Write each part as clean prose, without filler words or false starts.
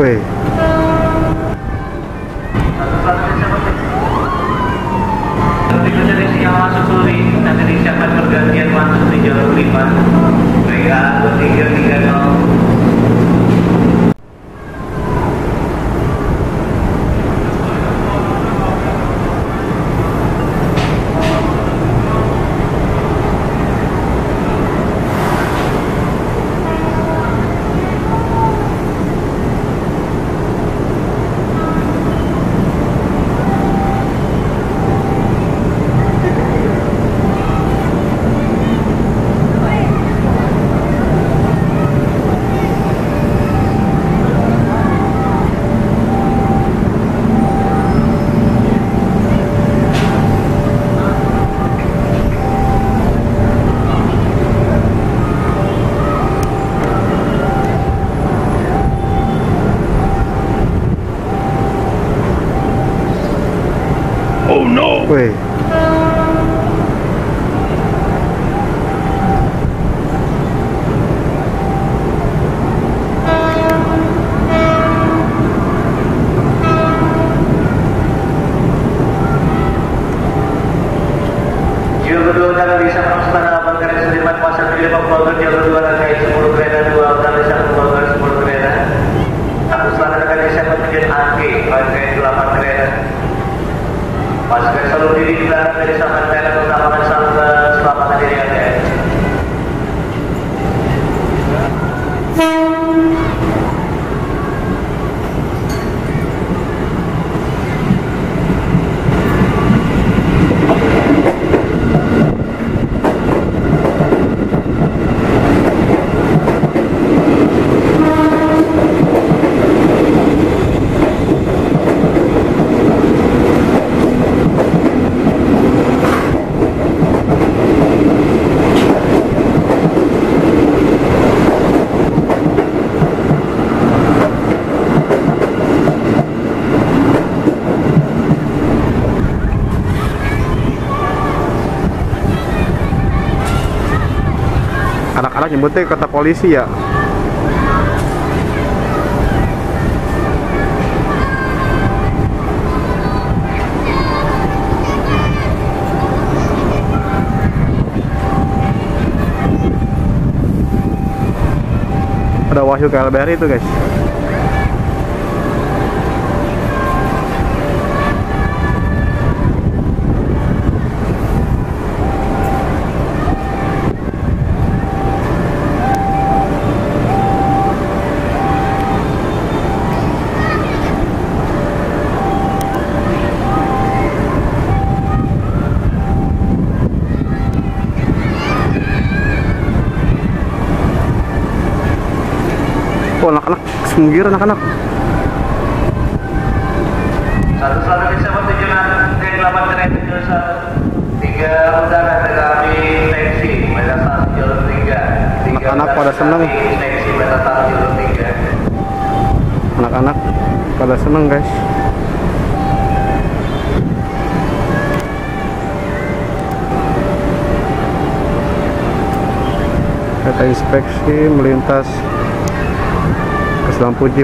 Wih. Dari yang masuk Suri, nanti disiapkan pergantian masuk di jalur 5. Mereka 2330. Oh no. Wih. Jalur 2 dan bisa masuk tanah abang garis Sudirman pasar 5 Bogor, jalur 2 rangkaian 10 kereta 2 dan bisa Bogor 10 kereta. Satu selatan akan bisa tujuan Angke rangkaian 8 kereta. Pasukan selalu diri di belakang dari Saman Tenan utamakan sampai selamat diri Anda. Anak-anak nyebutnya kata polisi ya. Ada Wahyu KLBR itu guys. Oh, anak-anak semugir anak-anak. Satu selatan bisa tujuan T8 kereta jalur 1. 3 udara kereta api taksi mereka 1 jalur 3. Anak-anak pada seneng. Taksi mereka 1 jalur 3. Anak-anak pada seneng guys. Kereta inspeksi melintas ke lampu jim.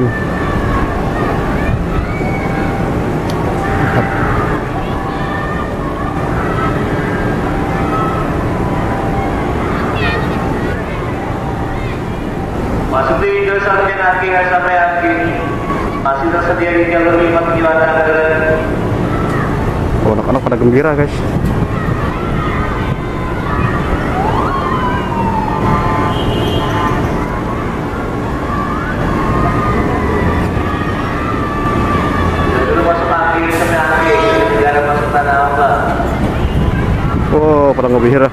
Masuk di jalur 1 dan Angke sampai Angke. Masih tersedia di jalur 5 tujuan Angkeren. Oh, anak-anak pada gembira guys. Oh, pada gembira.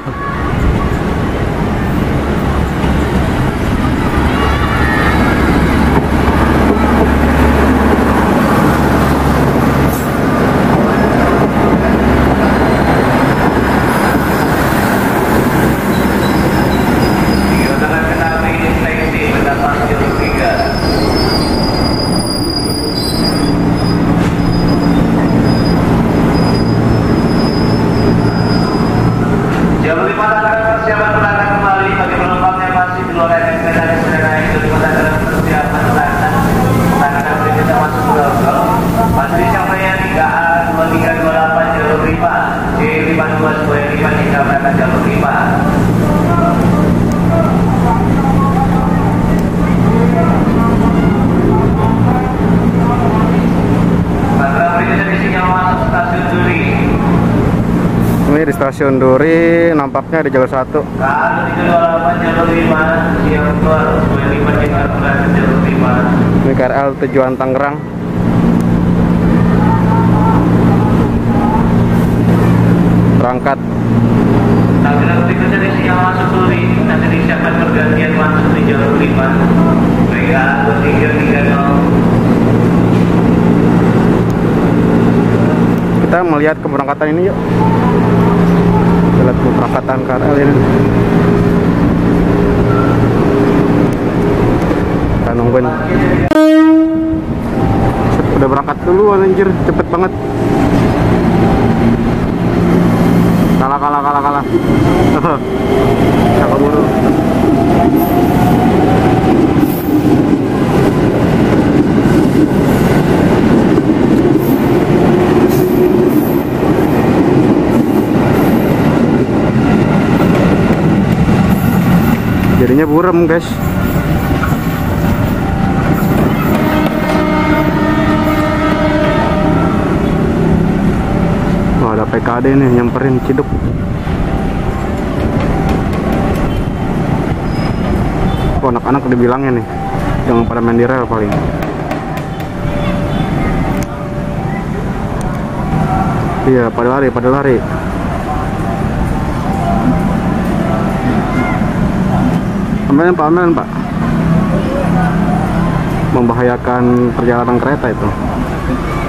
Jalur 5 Stasiun Duri nampaknya di jalur 1. Kalau 328 jalur 5, siang 25 Jakarta jalur 5. Ini KRL tujuan Tangerang. Berangkat. Tangerang berikutnya di siang masuk Duri, nanti disiapkan pergantian masuk di jalur 5. Mereka 2330. Kita melihat keberangkatan ini yuk. Kita lihat keberangkatan KRL ini. Kita nungguin. Udah berangkat dulu anjir, cepet banget. Kalah. Kita keburu. Jadinya buram guys. Wah, ada PKD nih nyamperin Ciduk. Oh, anak-anak dibilangnya nih jangan pada main di rel paling. Iya, pada lari. Pameran Pak. Membahayakan perjalanan kereta itu.